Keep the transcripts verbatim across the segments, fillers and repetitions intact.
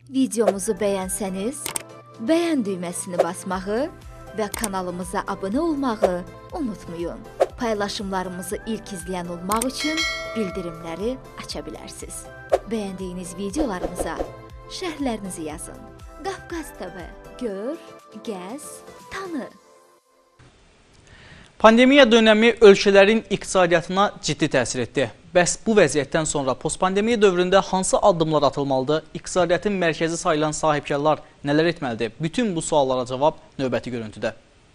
Videomuzu bəyənsəniz, bəyən düyməsini basmağı və kanalımıza abunə olmağı unutmayın. Paylaşımlarımızı ilk izləyən olmaq üçün bildirimləri aça bilərsiniz. Bəyəndiyiniz videolarımıza şərhlərinizi yazın. Qafqaz T V, gör, gəz, tanı. Pandemiya dönəmi ölkələrin iqtisadiyyatına ciddi təsir etdi. Bəs bu vəziyyətdən sonra postpandemiya dövründə hansı addımlar atılmalıdır? İqtisadiyyatın mərkəzi sayılan sahibkarlar nələr etməlidir? Bütün bu suallara cavab növbəti görüntüdə.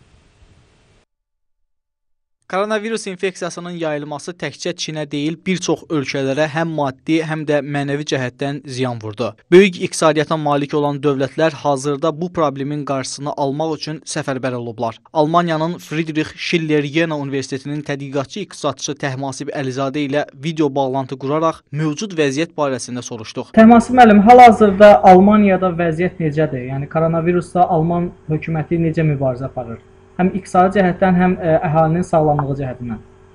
Koronavirus infeksiyasının yayılması təkcə Çinə deyil, bir çox ölkələrə həm maddi, həm də mənəvi cəhətdən ziyan vurdu. Böyük iqtisadiyyata malik olan dövlətlər hazırda bu problemin qarşısını almaq üçün səfərbər olublar. Almaniyanın Friedrich Schiller Jena Universitetinin tədqiqatçı iqtisadçısı Təhmasib Əlizadə ilə video bağlantı quraraq mövcud vəziyyət barəsində soruşduq. Təhmasib müəllim, hal-hazırda Almaniyada vəziyyət necədir? Yəni koronavirusla Alman hökuməti necə mübarizə aparır? Həm iqtisadi cəhətdən, həm ə, əhalinin sağlamlığı cəhətindən.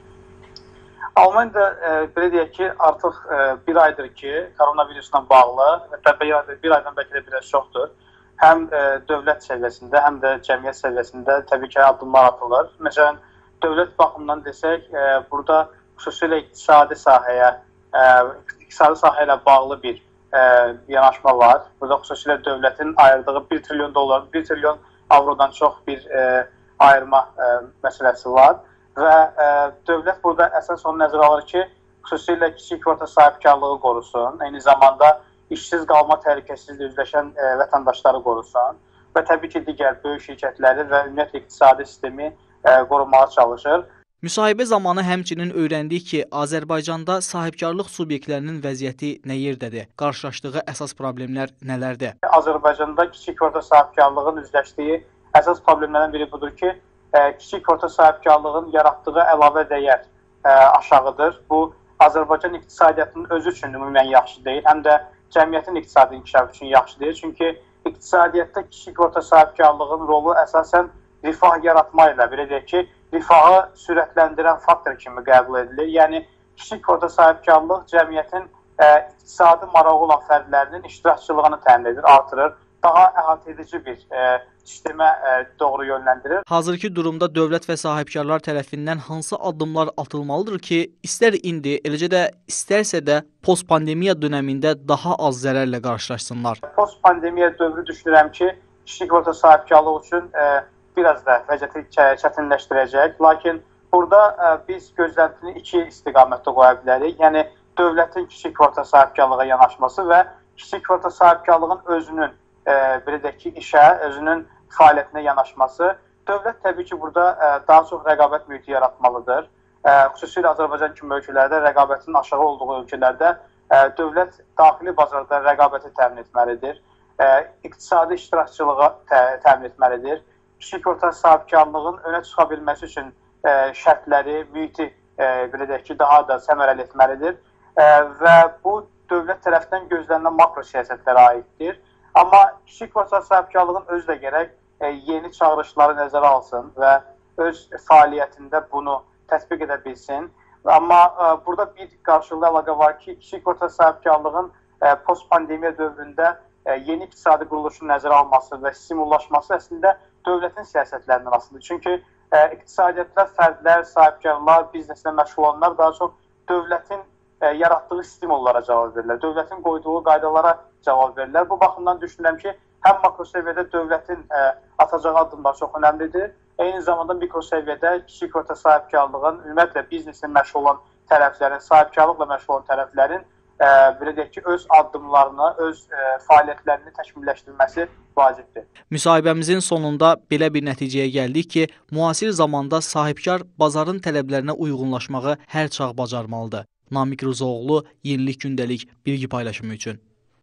Almaniyada e, belə deyək ki, artıq e, bir aydır ki, koronavirusla bağlı, hətta bir aydan bəlkə də biraz çoxdur. Həm e, dövlət səviyyəsində, həm də cəmiyyət səviyyəsində təbii ki, addımlar atılır. Məsələn, dövlət baxımından desək, e, burada xüsusilə iqtisadi sahəyə, e, iqtisadi sahə ilə bağlı bir e, yanaşma var. Burada xüsusilə dövlətin ayırdığı bir trilyon dollar, bir trilyon avrodan çox bir e, ayırma ə, məsələsi var və ə, dövlət burada əsas onu nəzərə alır ki, xüsusilə kiçik və orta sahibkarlığı qorusun, eyni zamanda işsiz qalma təhlükəsizliklə üzləşən ə, vətəndaşları qorusun və təbii ki, digər böyük şirkətləri və ümumiyyətlə iqtisadi sistemi ə, qorumağa çalışır. Müsahibə zamanı həmçinin öyrəndik ki, Azərbaycanda sahibkarlıq subyektlərinin vəziyyəti nə yerdədir? Qarşılaşdığı əsas problemlər nələrdir? Azərbaycanda kiçik və orta sahibkarlığın üzləşdiyi əsas problemlərdən biri budur ki, kiçik orta sahibkarlığın yaratdığı əlavə dəyər aşağıdır. Bu, Azərbaycan iqtisadiyyatının özü üçün ümumən yaxşı deyil, həm də cəmiyyətin iqtisadi inkişafı üçün yaxşı deyil. Çünki iqtisadiyyatda kiçik orta sahibkarlığın rolu əsasən rifah yaratma ilə, belə deyək ki, rifahı sürətləndirən faktor kimi qəbul edilir. Yəni, kiçik orta sahibkarlıq cəmiyyətin iqtisadi marağı olan fərdlərinin iştirakçılığını təmin edir, artırır. Daha əhatə edici bir e, sistemə e, doğru yönləndirir. Hazırki durumda dövlət və sahibkarlar tərəfindən hansı addımlar atılmalıdır ki, istər indi, eləcə də istərsə də postpandemiya dönəmində daha az zərərlə qarşılaşsınlar? Postpandemiya dövrü düşünürəm ki, kiçik orta sahibkarlıq üçün e, biraz da vəziyyəti çətinləşdirəcək. Lakin burada e, biz gözləntini iki istiqamətdə qoya bilərik. Yəni, dövlətin kiçik orta sahibkarlığa yanaşması və kiçik orta sahibkarlığın özünün E, belə deyək ki, işə, özünün fəaliyyətinə yanaşması. Dövlət təbii ki, burada e, daha çox rəqabət mühiti yaratmalıdır. E, xüsusilə Azərbaycan kimi ölkələrdə, rəqabətin aşağı olduğu ölkələrdə e, dövlət daxili bazarda rəqabəti təmin etməlidir. E, iqtisadi iştirakçılığı tə, təmin etməlidir. Kiçik orta sahibkarlığın önə çıxa bilməsi üçün e, şərtləri, mühiti e, belə deyək ki, daha da səmərəli etməlidir. E, və bu dövlət tərəfindən gözlənilən makro siyasətlərə aiddir. Amma kiçik orta sahibkarlığın özü də gərək e, yeni çağırışları nəzərə alsın və öz fəaliyyətində bunu tətbiq edə bilsin. Amma e, burada bir qarşılıqlı əlaqə var ki, kiçik orta sahibkarlığın e, postpandemiya dövründə e, yeni iqtisadi quruluşun nəzərə alması və stimullaşması əslində dövlətin siyasətlərindən asılıdır. Çünki e, iqtisadiyyatda fərdlər, sahibkarlar, bizneslə məşğul olanlar daha çox dövlətin e, yaratdığı stimullara cavab verirlər, dövlətin qoyduğu qaydalara cavab verirlər. Bu baxımdan düşünürəm ki, həm makro səviyyədə dövlətin ə, atacağı addımlar çox önəmlidir. Eyni zamanda mikro səviyyədə kiçik orta sahibkarlığın, ümumiyyətlə bizneslə məşğul olan tərəflərin, sahibkarlıqla məşğul olan tərəflərin ə, belə deyək ki, öz addımlarını, öz ə, fəaliyyətlərini təkmilləşdirməsi vacibdir. Müsahibəmizin sonunda belə bir nəticəyə gəldik ki, müasir zamanda sahibkar bazarın tələblərinə uyğunlaşmağı hər çağ bacarmalıdır. Namiq Rızaoğlu, Yenilik Gündəlik bilgi paylaşımı üçün.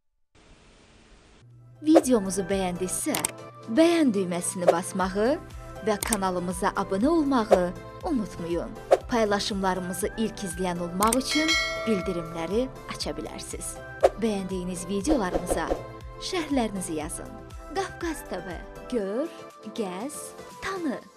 Videomuzu bəyəndinizsə, bəyən düyməsini basmağı və kanalımıza abunə olmağı unutmayın. Paylaşımlarımızı ilk izləyən olmaq üçün bildirimləri aça bilərsiniz. Bəyəndiyiniz videolarımıza şərhlərinizi yazın. Qafqaz T V, gör, gəz, tanı.